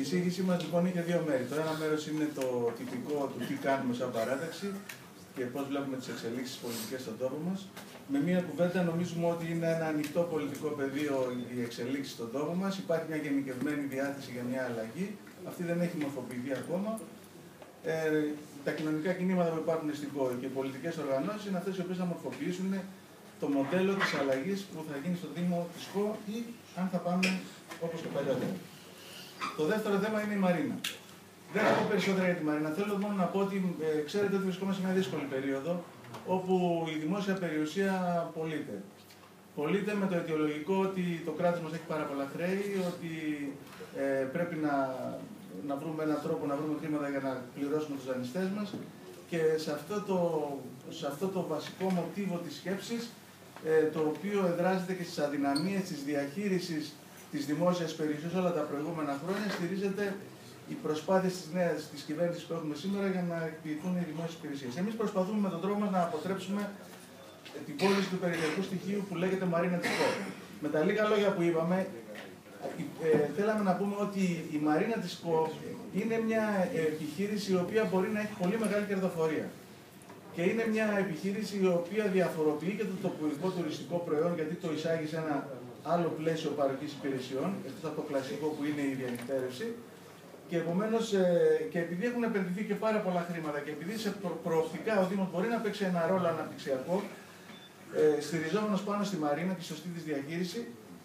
εισήγησή μας λοιπόν είχε δύο μέρη. Το ένα μέρος είναι το τυπικό του τι κάνουμε σαν παράταξη και πώς βλέπουμε τις εξελίξεις πολιτικές στον τόπο μας. Με μία κουβέντα, νομίζουμε ότι είναι ένα ανοιχτό πολιτικό πεδίο η εξελίξη στον τόπο μας. Υπάρχει μια γενικευμένη διάθεση για μια αλλαγή. Αυτή δεν έχει μορφοποιηθεί ακόμα. Τα κοινωνικά κινήματα που υπάρχουν στην ΚΟΗ και οι πολιτικές οργανώσεις είναι αυτές οι οποίες θα μορφοποιήσουν το μοντέλο της αλλαγής που θα γίνει στο Δήμο της ΚΟΗ ή αν θα πάμε όπως το παλιότερο. Το δεύτερο θέμα είναι η Μαρίνα. Δεν θα πω περισσότερα για τη Μαρίνα. Θέλω μόνο να πω ότι ξέρετε ότι βρισκόμαστε σε μια δύσκολη περίοδο όπου η δημόσια περιουσία πωλείται. Πωλείται με το αιτιολογικό ότι το κράτος μας έχει πάρα πολλά χρέη, ότι πρέπει να βρούμε έναν τρόπο να βρούμε χρήματα για να πληρώσουμε τους δανειστές μας και σε αυτό το βασικό μοτίβο της σκέψης, το οποίο εδράζεται και στις αδυναμίες της διαχείρισης της δημόσιας περιουσίας όλα τα προηγούμενα χρόνια, στηρίζεται οι προσπάθειες της κυβέρνησης που έχουμε σήμερα για να εκποιηθούν οι δημόσιες υπηρεσίες. Εμείς προσπαθούμε με τον τρόπο μας να αποτρέψουμε την πώληση του περιφερειακού στοιχείου που λέγεται Μαρίνα της ΚΟΗ. Με τα λίγα λόγια που είπαμε, θέλαμε να πούμε ότι η Μαρίνα της ΚΟΗ είναι μια επιχείρηση η οποία μπορεί να έχει πολύ μεγάλη κερδοφορία. Και είναι μια επιχείρηση η οποία διαφοροποιεί και το τοπικό τουριστικό προϊόν, γιατί το εισάγει σε ένα άλλο πλαίσιο παροχής υπηρεσιών, εκτός από το κλασικό που είναι η διανυκτέρευση. Και επομένως, και επειδή έχουν επενδυθεί και πάρα πολλά χρήματα και επειδή σε προοπτικά ο Δήμος μπορεί να παίξει ένα ρόλο αναπτυξιακό, στηριζόμενος πάνω στη Μαρίνα και σωστή της διαχείριση,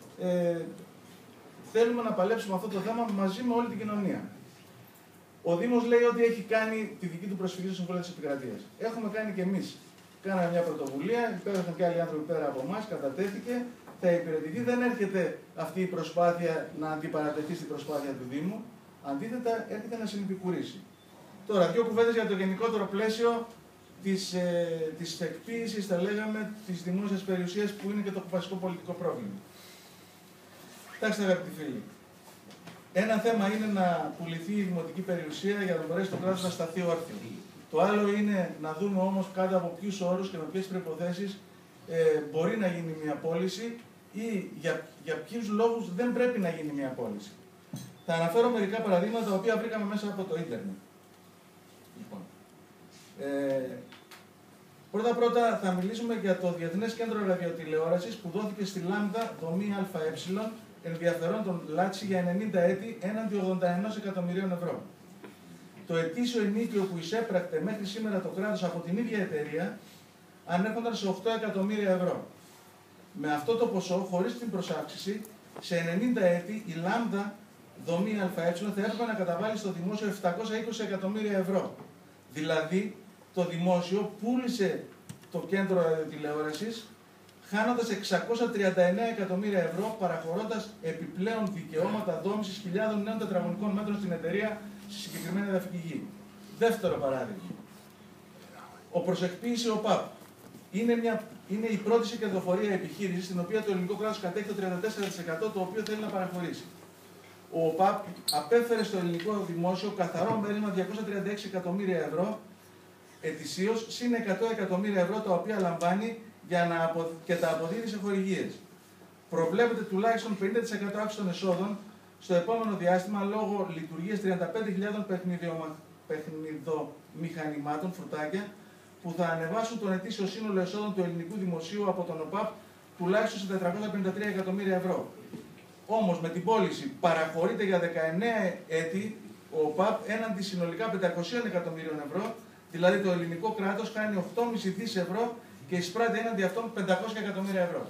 θέλουμε να παλέψουμε αυτό το θέμα μαζί με όλη την κοινωνία. Ο Δήμος λέει ότι έχει κάνει τη δική του προσφυγή στο Συμβούλιο της Επικρατείας. Έχουμε κάνει και εμείς. Κάναμε μια πρωτοβουλία, υπέγραψαν και άλλοι άνθρωποι πέρα από εμάς, κατατέθηκε, θα υπηρετηθεί. Δεν έρχεται αυτή η προσπάθεια να αντιπαρατεθεί στην προσπάθεια του Δήμου. Αντίθετα, έρχεται να συνεπικουρήσει. Τώρα, δύο κουβέντες για το γενικότερο πλαίσιο της εκποίησης, θα λέγαμε, της δημόσιας περιουσίας, που είναι και το βασικό πολιτικό πρόβλημα. Κοιτάξτε, αγαπητοί φίλοι. Ένα θέμα είναι να πουληθεί η δημοτική περιουσία για να μπορέσει το κράτος να σταθεί όρθιο. Το άλλο είναι να δούμε όμως κάτω από ποιους όρους και με ποιες προϋποθέσεις μπορεί να γίνει μια πώληση ή για ποιους λόγους δεν πρέπει να γίνει μια πώληση. Θα αναφέρω μερικά παραδείγματα τα οποία βρήκαμε μέσα από το ίντερνετ. Λοιπόν, πρώτα θα μιλήσουμε για το Διεθνές Κέντρο Ραδιοτηλεόρασης που δόθηκε στη Λάμδα δομή ΑΕ ενδιαφερόντων Λάτσι για 90 έτη έναντι 81 εκατομμυρίων ευρώ. Το ετήσιο ενίκιο που εισέπρακτε μέχρι σήμερα το κράτος από την ίδια εταιρεία ανέρχονταν σε 8 εκατομμύρια ευρώ. Με αυτό το ποσό, χωρίς την προσάυξηση, σε 90 έτη η Λάμδα δομή ΑΕ θα έπρεπε να καταβάλει στο δημόσιο 720 εκατομμύρια ευρώ. Δηλαδή, το δημόσιο πούλησε το κέντρο ραδιοτηλεόρασης χάνοντας 639 εκατομμύρια ευρώ, παραχωρώντας επιπλέον δικαιώματα δόμησης χιλιάδων νέων τετραγωνικών μέτρων στην εταιρεία στη συγκεκριμένη εδαφική γη. Δεύτερο παράδειγμα. Ο προσεκποίηση ΟΠΑΠ είναι η πρώτη σε κερδοφορία επιχείρηση, στην οποία το ελληνικό κράτος κατέχει το 34%, το οποίο θέλει να παραχωρήσει. Ο ΟΠΑΠ απέφερε στο ελληνικό δημόσιο καθαρό μέρισμα 236 εκατομμύρια ευρώ ετησίως, συν 100 εκατομμύρια ευρώ τα οποία λαμβάνει και τα αποδίδει σε χορηγίες. Προβλέπεται τουλάχιστον 50% αύξηση των εσόδων στο επόμενο διάστημα λόγω λειτουργίας 35.000 παιχνιδομηχανημάτων, φρουτάκια, που θα ανεβάσουν τον ετήσιο σύνολο εσόδων του ελληνικού δημοσίου από τον ΟΠΑΠ τουλάχιστον σε 453 εκατομμύρια ευρώ. Όμως με την πώληση παραχωρείται για 19 έτη ο ΟΠΑΠ έναντι συνολικά 500 εκατομμύριων ευρώ, δηλαδή το ελληνικό κράτος κάνει 8,5 δις ευρώ και εισπράττει έναντι αυτών 500 εκατομμύρια ευρώ.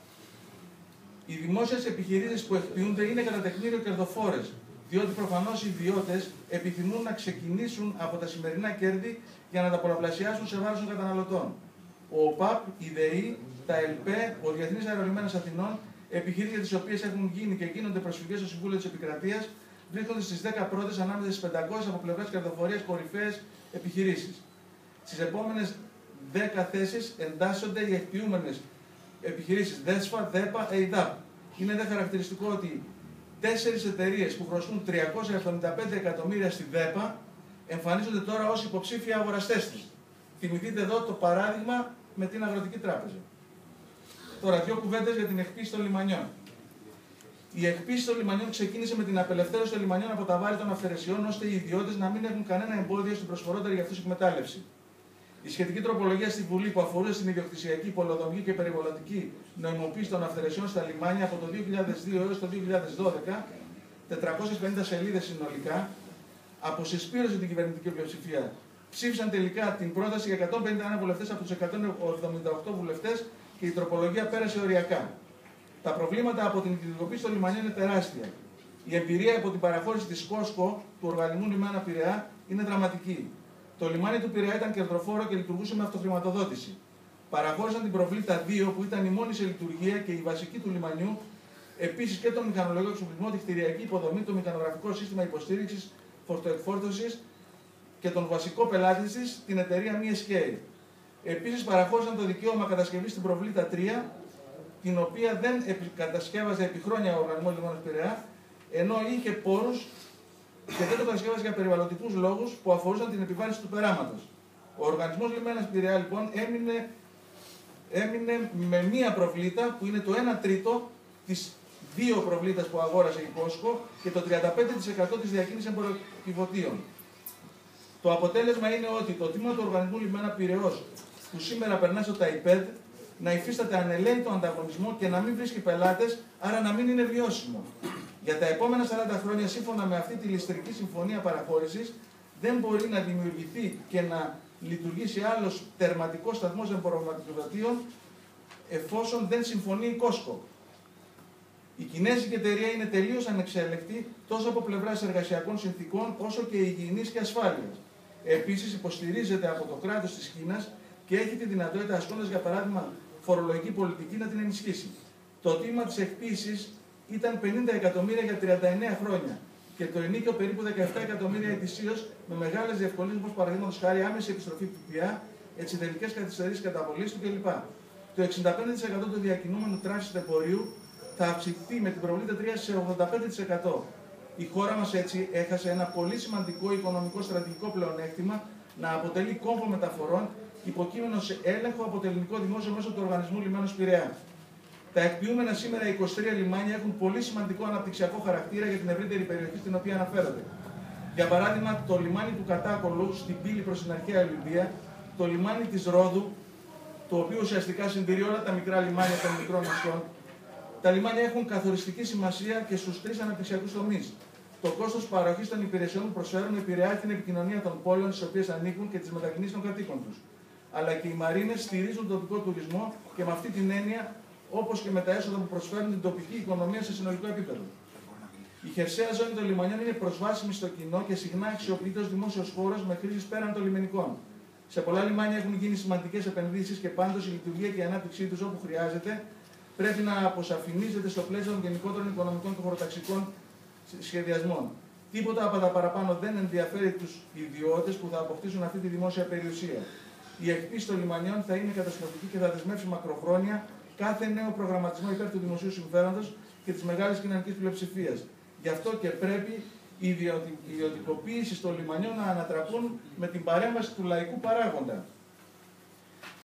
Οι δημόσιες επιχειρήσεις που εκποιούνται είναι κατά τεκμήριο κερδοφόρες, διότι προφανώς οι ιδιώτες επιθυμούν να ξεκινήσουν από τα σημερινά κέρδη για να τα πολλαπλασιάσουν σε βάρος των καταναλωτών. Ο ΟΠΑΠ, η ΔΕΗ, τα ΕΛΠΕ, ο Διεθνής Αερολιμένας Αθηνών, επιχειρήσεις για τις οποίες έχουν γίνει και γίνονται προσφυγές στο Συμβούλιο της Επικρατείας, βρίσκονται στις 10 πρώτες ανάμεσα στις 500 από πλευράς κερδοφορίας κορυφαίες επιχειρήσεις. Στις επόμενες 10 θέσεις εντάσσονται οι εκποιούμενες επιχειρήσεις ΔΕΣΦΑ, ΔΕΠΑ, ΕΙΔΑΠ. Είναι δε χαρακτηριστικό ότι 4 εταιρείες που χρωστούν 375 εκατομμύρια στη ΔΕΠΑ εμφανίζονται τώρα ως υποψήφια αγοραστές της. Θυμηθείτε εδώ το παράδειγμα με την Αγροτική Τράπεζα. Τώρα, δύο κουβέντες για την εκποίηση των λιμανιών. Η εκπίση των λιμανιών ξεκίνησε με την απελευθέρωση των λιμανιών από τα βάρη των αυθαιρεσιών, ώστε οι ιδιώτες να μην έχουν κανένα εμπόδιο στην προσφορότερη για αυτούς εκμετάλλευση. Η σχετική τροπολογία στη Βουλή που αφορούσε στην ιδιοκτησιακή, πολεοδομική και περιβαλλοντική νομιμοποίηση των αυθαιρεσιών στα λιμάνια από το 2002 έως το 2012, 450 σελίδες συνολικά, αποσυσπήρωσε την κυβερνητική πλειοψηφία. Ψήφισαν τελικά την πρόταση για 151 βουλευτές από τους 178 βουλευτές και η τροπολογία πέρασε οριακά. Τα προβλήματα από την ιδιωτικοποίηση των λιμανιών είναι τεράστια. Η εμπειρία από την παραχώρηση της ΚΟΣΚΟ, του Οργανισμού Λιμένα Πειραιά, είναι δραματική. Το λιμάνι του Πειραιά ήταν κερδοφόρο και λειτουργούσε με αυτοχρηματοδότηση. Παραχώρησαν την Προβλήτα 2, που ήταν η μόνη σε λειτουργία και η βασική του λιμανιού, επίσης και τον μηχανολογικό εξοπλισμό, τη κτηριακή υποδομή, το μηχανογραφικό σύστημα υποστήριξης, φορτοεκφόρτωσης και τον βασικό πελάτη της, την εταιρεία MSK. Επίσης, παραχώρησαν το δικαίωμα κατασκευής στην Προβλήτα 3, την οποία δεν κατασκεύαζε επί χρόνια ο Οργανισμός Λιμένας Πειραιά, ενώ είχε πόρους και δεν το κατασκεύαζε για περιβαλλοντικούς λόγους που αφορούσαν την επιβάρυνση του περάματος. Ο Οργανισμός Λιμένας Πειραιά, λοιπόν, έμεινε με μία προβλήτα που είναι το 1 τρίτο της 2 προβλήτας που αγόρασε η Κόσκο και το 35% της διακίνησης εμποροκιβωτίων. Το αποτέλεσμα είναι ότι το τμήμα του Οργανισμού Λιμένα Πειραιώς, που σήμερα περνά στο ΤΑΙΠΕΔ, να υφίσταται ανελαίητο ανταγωνισμό και να μην βρίσκει πελάτες, άρα να μην είναι βιώσιμο. Για τα επόμενα 40 χρόνια, σύμφωνα με αυτή τη ληστρική συμφωνία παραχώρησης, δεν μπορεί να δημιουργηθεί και να λειτουργήσει άλλος τερματικός σταθμός εμποροκιβωτίων, εφόσον δεν συμφωνεί η Κόσκο. Η κινέζικη εταιρεία είναι τελείως ανεξέλεκτη τόσο από πλευράς εργασιακών συνθήκων όσο και υγιεινής και ασφάλειας. Επίσης, υποστηρίζεται από το κράτος της Κίνας και έχει τη δυνατότητα, ασκώντας για παράδειγμα φορολογική πολιτική, να την ενισχύσει. Το τίμημα της εκποίησης ήταν 50 εκατομμύρια για 39 χρόνια και το ενίκιο περίπου 17 εκατομμύρια ετησίως, με μεγάλες διευκολύνσεις όπως παραδείγματος χάρη άμεση επιστροφή του ΦΠΑ, εξωτερικές καθυστερήσεις καταβολής του κλπ. Το 65% του διακινούμενου τράνσιτ εμπορίου θα αυξηθεί με την Προβλήτα 3 σε 85%. Η χώρα μας έτσι έχασε ένα πολύ σημαντικό οικονομικό στρατηγικό πλεονέκτημα να αποτελεί κόμβο μεταφορών υποκείμενο σε έλεγχο από το ελληνικό δημόσιο μέσω του Οργανισμού Λιμένος Πειραιά. Τα εκποιούμενα σήμερα 23 λιμάνια έχουν πολύ σημαντικό αναπτυξιακό χαρακτήρα για την ευρύτερη περιοχή στην οποία αναφέρονται. Για παράδειγμα, το λιμάνι του Κατάκολου στην πύλη προς την αρχαία Ολυμπία, το λιμάνι της Ρόδου, το οποίο ουσιαστικά συντηρεί όλα τα μικρά λιμάνια των μικρών νησιών. Τα λιμάνια έχουν καθοριστική σημασία και στους 3 αναπτυξιακούς τομείς. Το κόστος παροχής των υπηρεσιών που προσφέρουν επηρεάζει την επικοινωνία των πόλεων στις οποίες ανήκουν και τις μετακινήσεις των κατοίκων τους. Αλλά και οι μαρίνες στηρίζουν τον τοπικό τουρισμό και με αυτή την έννοια, όπως και με τα έσοδα που προσφέρουν την τοπική οικονομία σε συνολικό επίπεδο. Η χερσαία ζώνη των λιμανιών είναι προσβάσιμη στο κοινό και συχνά αξιοποιείται ως δημόσιος χώρος με χρήσεις πέραν των λιμενικών. Σε πολλά λιμάνια έχουν γίνει σημαντικές επενδύσεις και πάντως η λειτουργία και η ανάπτυξή τους όπου χρειάζεται πρέπει να αποσαφηνίζεται στο πλαίσιο των γενικότερων οικονομικών και χωροταξικών σχεδιασμών. Τίποτα από τα παραπάνω δεν ενδιαφέρει τους ιδιώτες που θα αποκτήσουν αυτή τη δημόσια περιουσία. Η εκπίση των λιμανιών θα είναι καταστροφική και θα δεσμεύσει μακροχρόνια κάθε νέο προγραμματισμό υπέρ του δημοσίου συμφέροντος και της μεγάλης κοινωνικής πλειοψηφίας. Γι' αυτό και πρέπει οι ιδιωτικοποίησεις των λιμανιών να ανατραπούν με την παρέμβαση του λαϊκού παράγοντα.